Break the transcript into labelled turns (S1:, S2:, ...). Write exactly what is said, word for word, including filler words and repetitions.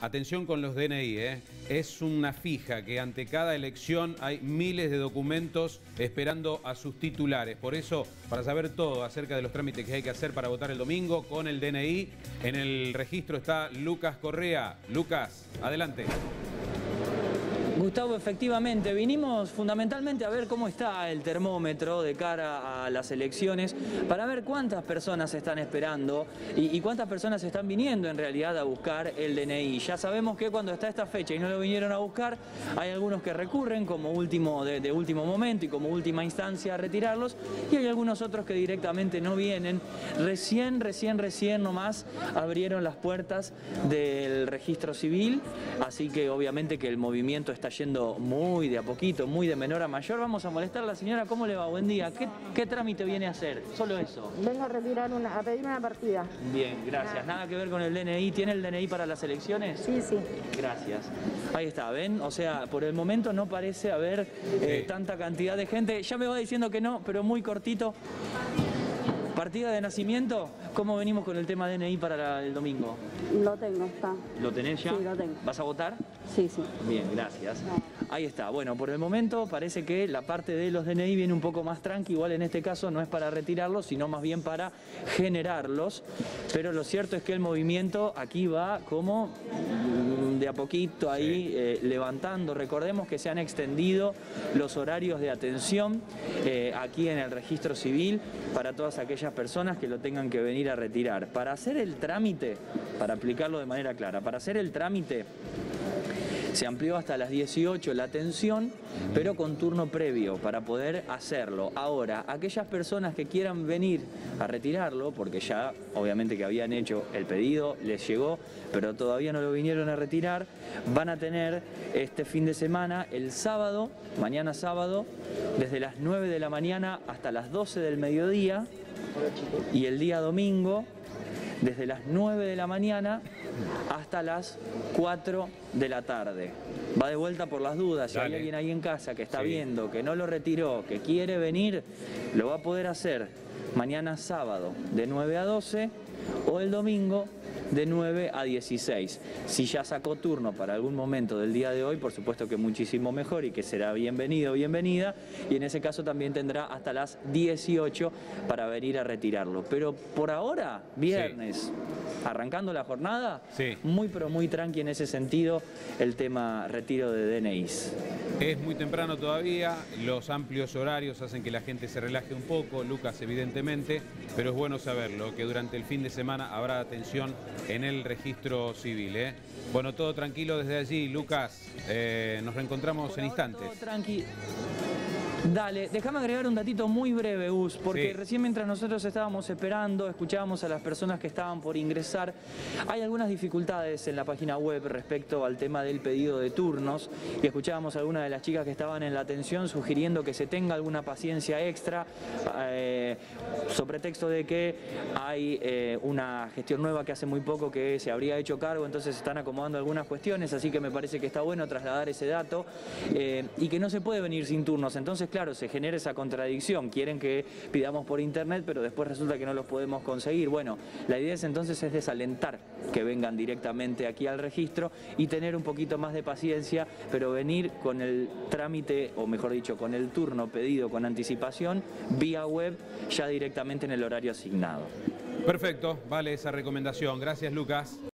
S1: atención con los D N I, ¿eh? Es una fija que ante cada elección hay miles de documentos esperando a sus titulares. Por eso, para saber todo acerca de los trámites que hay que hacer para votar el domingo con el D N I, en el registro está Lucas Correa. Lucas, adelante.
S2: Gustavo, efectivamente, vinimos fundamentalmente a ver cómo está el termómetro de cara a las elecciones, para ver cuántas personas están esperando y, y cuántas personas están viniendo en realidad a buscar el D N I. Ya sabemos que cuando está esta fecha y no lo vinieron a buscar, hay algunos que recurren como último de, de último momento y como última instancia a retirarlos, y hay algunos otros que directamente no vienen. Recién, recién, recién nomás abrieron las puertas del registro civil, así que obviamente que el movimiento está yendo muy de a poquito, muy de menor a mayor. Vamos a molestar a la señora. ¿Cómo le va? Buen día. ¿Qué, qué trámite viene a hacer? Solo eso.
S3: Vengo a retirar una, a pedir una partida.
S2: Bien, gracias. Nada que ver con el D N I. ¿Tiene el D N I para las elecciones?
S3: Sí, sí.
S2: Gracias. Ahí está, ¿ven? O sea, por el momento no parece haber eh,
S1: Sí.
S2: tanta cantidad de gente. Ya me va diciendo que no, pero muy cortito. ¿Partida de nacimiento? ¿Cómo venimos con el tema D N I para la- el domingo?
S3: Lo tengo, está.
S2: ¿Lo tenés ya?
S3: Sí, lo tengo.
S2: ¿Vas a votar?
S3: Sí, sí.
S2: Bien, gracias. Ahí está. Bueno, por el momento parece que la parte de los D N I viene un poco más tranqui. Igual en este caso no es para retirarlos, sino más bien para generarlos. Pero lo cierto es que el movimiento aquí va como mm, de a poquito ahí,
S1: Sí.
S2: eh, levantando. Recordemos que se han extendido los horarios de atención eh, aquí en el registro civil para todas aquellas personas que lo tengan que venir a retirar. Para hacer el trámite, para aplicarlo de manera clara, para hacer el trámite se amplió hasta las dieciocho la atención, pero con turno previo para poder hacerlo. Ahora, aquellas personas que quieran venir a retirarlo, porque ya obviamente que habían hecho el pedido, les llegó, pero todavía no lo vinieron a retirar, van a tener este fin de semana, el sábado, mañana sábado, desde las nueve de la mañana hasta las doce del mediodía, y el día domingo, desde las nueve de la mañana hasta las cuatro de la tarde. Va de vuelta por las dudas. Si
S1: Dale.
S2: hay alguien ahí en casa que está
S1: Sí.
S2: viendo, que no lo retiró, que quiere venir, lo va a poder hacer mañana sábado de nueve a doce o el domingo de nueve a dieciséis. Si ya sacó turno para algún momento del día de hoy, por supuesto que muchísimo mejor y que será bienvenido o bienvenida, y en ese caso también tendrá hasta las dieciocho para venir a retirarlo. Pero por ahora, viernes, arrancando la jornada,
S1: Sí.
S2: muy pero muy tranqui en ese sentido el tema retiro de D N Is.
S1: Es muy temprano todavía, los amplios horarios hacen que la gente se relaje un poco, Lucas evidentemente, pero es bueno saberlo, que durante el fin de semana habrá atención en el registro civil, ¿eh? Bueno, todo tranquilo desde allí, Lucas, eh, nos reencontramos
S2: Por
S1: en
S2: ahora
S1: instantes.
S2: todo tranqui. Dale, déjame agregar un datito muy breve, Gus, porque
S1: Sí.
S2: recién mientras nosotros estábamos esperando, escuchábamos a las personas que estaban por ingresar, hay algunas dificultades en la página web respecto al tema del pedido de turnos, y escuchábamos a algunas de las chicas que estaban en la atención sugiriendo que se tenga alguna paciencia extra, eh, sobre texto de que hay eh, una gestión nueva que hace muy poco que se habría hecho cargo, entonces se están acomodando algunas cuestiones, así que me parece que está bueno trasladar ese dato, eh, y que no se puede venir sin turnos. Entonces, claro, se genera esa contradicción. Quieren que pidamos por internet, pero después resulta que no los podemos conseguir. Bueno, la idea es entonces es desalentar que vengan directamente aquí al registro y tener un poquito más de paciencia, pero venir con el trámite, o mejor dicho, con el turno pedido con anticipación, vía web, ya directamente en el horario asignado.
S1: Perfecto, vale esa recomendación. Gracias, Lucas.